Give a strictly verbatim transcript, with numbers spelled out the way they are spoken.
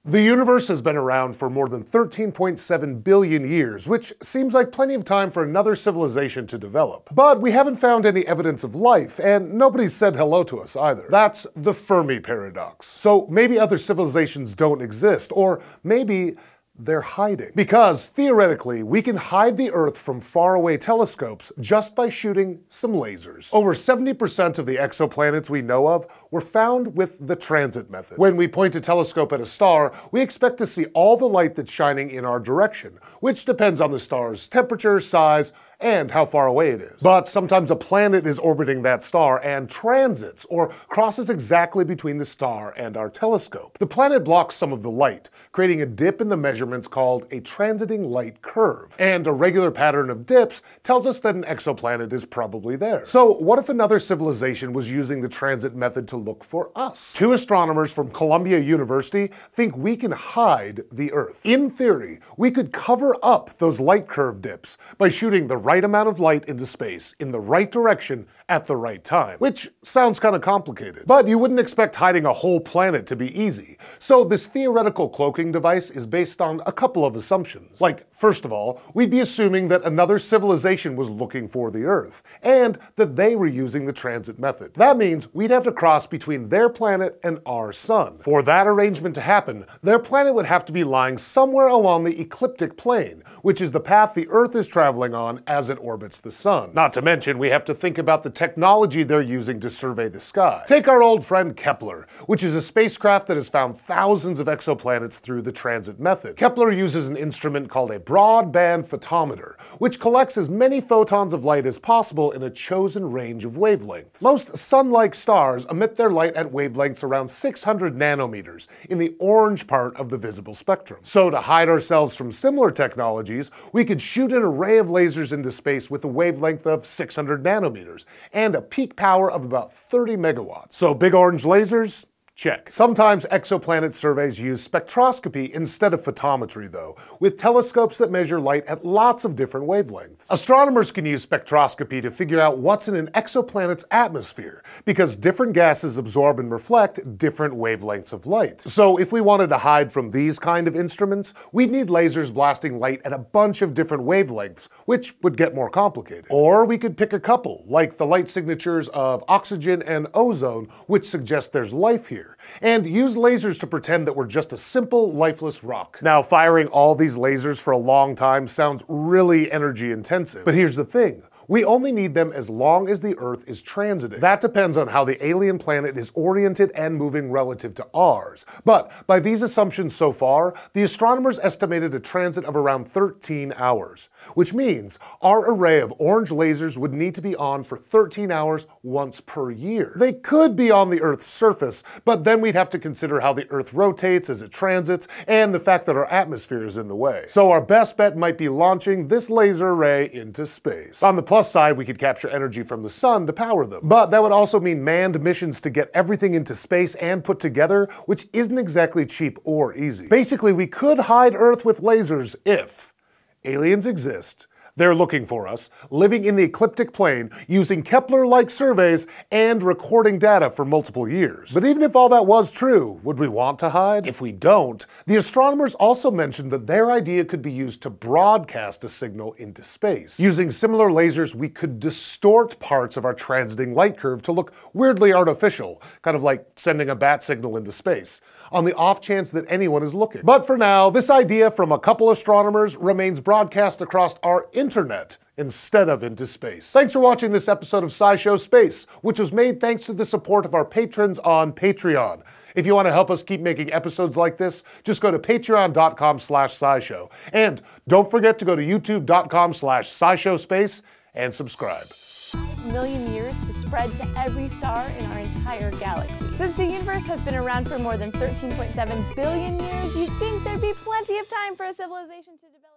The universe has been around for more than thirteen point seven billion years, which seems like plenty of time for another civilization to develop. But we haven't found any evidence of life, and nobody's said hello to us either. That's the Fermi paradox. So maybe other civilizations don't exist, or maybe they're hiding. Because, theoretically, we can hide the Earth from faraway telescopes just by shooting some lasers. Over seventy percent of the exoplanets we know of were found with the transit method. When we point a telescope at a star, we expect to see all the light that's shining in our direction, which depends on the star's temperature, size, and how far away it is. But sometimes a planet is orbiting that star and transits, or crosses exactly between the star and our telescope. The planet blocks some of the light, creating a dip in the measurements called a transiting light curve. And a regular pattern of dips tells us that an exoplanet is probably there. So what if another civilization was using the transit method to look for us? Two astronomers from Columbia University think we can hide the Earth. In theory, we could cover up those light curve dips by shooting the right amount of light into space in the right direction at the right time, which sounds kind of complicated. But you wouldn't expect hiding a whole planet to be easy. So this theoretical cloaking device is based on a couple of assumptions. Like, first of all, we'd be assuming that another civilization was looking for the Earth, and that they were using the transit method. That means we'd have to cross between their planet and our sun. For that arrangement to happen, their planet would have to be lying somewhere along the ecliptic plane, which is the path the Earth is traveling on as it orbits the sun. Not to mention, we have to think about the technology they're using to survey the sky. Take our old friend Kepler, which is a spacecraft that has found thousands of exoplanets through the transit method. Kepler uses an instrument called a broadband photometer, which collects as many photons of light as possible in a chosen range of wavelengths. Most sun-like stars emit their light at wavelengths around six hundred nanometers, in the orange part of the visible spectrum. So to hide ourselves from similar technologies, we could shoot an array of lasers into space with a wavelength of six hundred nanometers, and a peak power of about thirty megawatts. So big orange lasers? Check. Sometimes exoplanet surveys use spectroscopy instead of photometry though, with telescopes that measure light at lots of different wavelengths. Astronomers can use spectroscopy to figure out what's in an exoplanet's atmosphere, because different gases absorb and reflect different wavelengths of light. So if we wanted to hide from these kind of instruments, we'd need lasers blasting light at a bunch of different wavelengths, which would get more complicated. Or we could pick a couple, like the light signatures of oxygen and ozone, which suggest there's life here, and use lasers to pretend that we're just a simple, lifeless rock. Now, firing all these lasers for a long time sounds really energy intensive, but here's the thing. We only need them as long as the Earth is transiting. That depends on how the alien planet is oriented and moving relative to ours. But by these assumptions so far, the astronomers estimated a transit of around thirteen hours, which means our array of orange lasers would need to be on for thirteen hours once per year. They could be on the Earth's surface, but then we'd have to consider how the Earth rotates as it transits and the fact that our atmosphere is in the way. So our best bet might be launching this laser array into space. On the plus side, we could capture energy from the sun to power them. But that would also mean manned missions to get everything into space and put together, which isn't exactly cheap or easy. Basically, we could hide Earth with lasers if aliens exist, they're looking for us, living in the ecliptic plane, using Kepler-like surveys, and recording data for multiple years. But even if all that was true, would we want to hide? If we don't, the astronomers also mentioned that their idea could be used to broadcast a signal into space. Using similar lasers, we could distort parts of our transiting light curve to look weirdly artificial, kind of like sending a bat signal into space, on the off chance that anyone is looking. But for now, this idea from a couple astronomers remains broadcast across our internet instead of into space. Thanks for watching this episode of SciShow Space, which was made thanks to the support of our patrons on Patreon. If you want to help us keep making episodes like this, just go to patreon dot com slash scishow. And don't forget to go to youtube dot com slash scishow and subscribe. five million years to spread to every star in our entire galaxy. Since the universe has been around for more than thirteen point seven billion years, you'd think there'd be plenty of time for a civilization to develop.